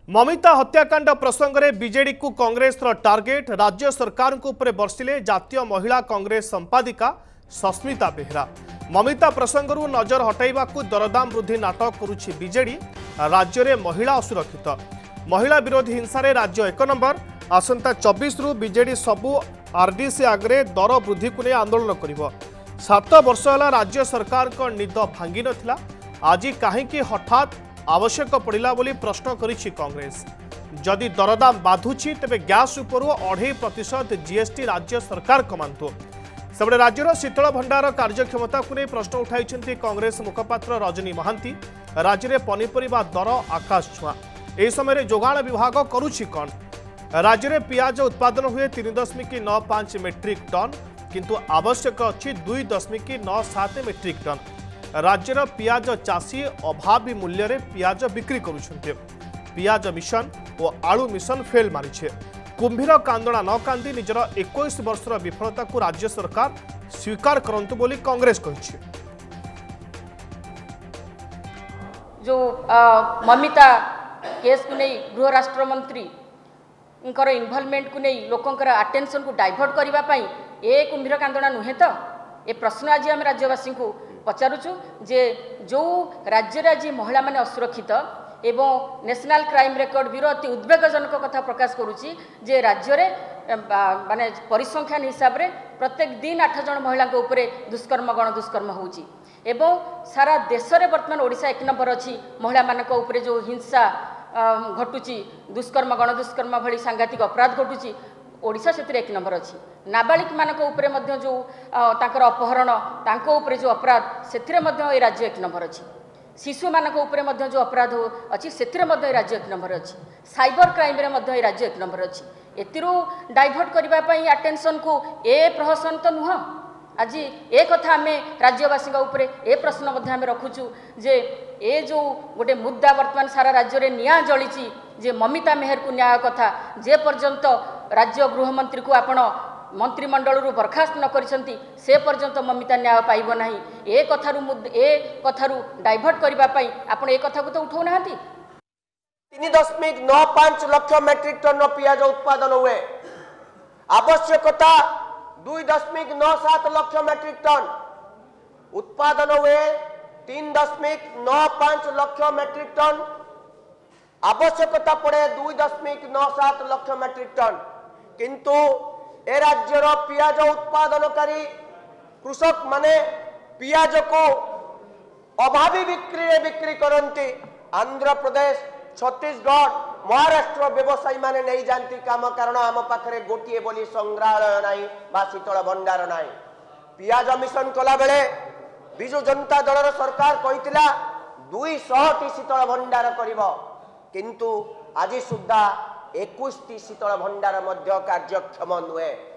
ममिता हत्याकांड प्रसंग में बीजेडी को कांग्रेस टार्गेट राज्य सरकार बर्षिले जातीय महिला कांग्रेस संपादिका सस्मिता बेहरा। ममिता प्रसंगरू नजर हटाइबा दरदाम वृद्धि नाटक करुछि बीजेडी। राज्य में महिला असुरक्षित, महिला विरोधी हिंसा राज्य 1 नंबर। आसंता 24 रु बीजेडी सबू आरडीसी आगे दर वृद्धि को नहीं आंदोलन कर 7 वर्ष है राज्य सरकार को निद भांगी नथिला। आज कहीं हठात आवश्यक पड़ा बोली प्रश्न करिछि कांग्रेस। जदि दरदाम बाधुछि तेबे गैस उपर 2.5% जीएसटी राज्य सरकार कमांतु। सेबडे राज्यर शीतल भंडार कार्यक्षमता को नहीं प्रश्न उठाई कांग्रेस मुखपात्र रजनी महांती। राज्य में पनीपरिबा दर आकाश छुआ। एही समय जोगाण विभाग करुछि कौन? राज्य में पियाज उत्पादन हुए 3.95 मेट्रिक टन, किंतु आवश्यक अच्छी 2.97 मेट्रिक टन। राज्यर पियाज चाषी अभावी मूल्य रे पियाज बिक्री करुछन्ते। पियाज मिशन और आलू मिशन फेल मारिछे। कुंभीर कांदणा न कांदी निजर 21 वर्षर विफलता को राज्य सरकार स्वीकार करंतु बोली कांग्रेस कहिछि। जो ममिता केस को नहीं गृह राष्ट्र मंत्री इन्वॉल्वमेंट को नहीं लोकंकर अटेंशन को डाइवर्ट करबा पई ए कुंभीर कांदणा नुहे तो ए प्रश्न आज आम राज्यवासी को पचारुचु जे जो राज्य आज महिला माने असुरक्षित एवं नेशनल क्राइम रेकर्ड ब्यूरो अति उद्वेगजनक कथा प्रकाश करुच्ची जे राज्य में माने परिसंख्यान हिसाब रे प्रत्येक दिन 8 जन महिला उपरे दुष्कर्म गण दुष्कर्म होउची एवं सारा देश में बर्तमान ओडिशा 1 नंबर अच्छी महिला मानक उपरे जो हिंसा घटुची दुष्कर्म गण दुष्कर्म भली सांघातिक अपराध घटुची ओडिशा से 1 नंबर अच्छी। नाबालिक मानक उपरे मध्य जो तांकर अपहरण तांको उपरे जो अपराध से राज्य 1 नंबर अच्छी। शिशु मानक उपरे मध्य जो अपराध अच्छी से राज्य 1 नंबर अच्छी। साइबर क्राइम रे मध्य राज्य 1 नंबर अच्छी। एतिरू डाइवर्ट करबा पई अटेंशन को ए प्रहसन तो नुह। आज ए कथा आम राज्यवासी उपरे ए प्रश्न आम रखुचु जे ए जो गोटे मुद्दा वर्तमान सारा राज्य में निया जली जे ममिता मेहर को न्याय कथा जे पर्यंत राज्य गृहमंत्री को आपण मंत्रिमंडल बरखास्त न करिसेंती से पर्यंत ममिता न्याय पाइब नाही। ए कथारू डाइवर्ट करबा पई आपण ए कथा को तो उठाउ नाहंती। 3.95 लाख मेट्रिक टन पियाज उत्पादन हुए, आवश्यकता 2.97 लाख मेट्रिक टन उत्पादन हुए। 3.95 लाख मेट्रिक टन आवश्यकता पड़े 2.97 लाख मेट्रिक टन, किंतु ए राज्यर पियाज उत्पादनकारी कृषक माने पियाज को अभावी बिक्री करती। आंध्र प्रदेश, छत्तीसगढ़, महाराष्ट्र व्यवसायी माने नहीं जानती काम, कारण आम पाखे गोटे बोली संग्रहालय नाई बा शीतल भंडार नाई। पियाज मिशन कला बेले विजु जनता दलर सरकार कहितिला 200 शीतल भंडार करिवो, किंतु आज सुद्धा 21 शीतल भंडार मध्य कार्यक्षम नुहे।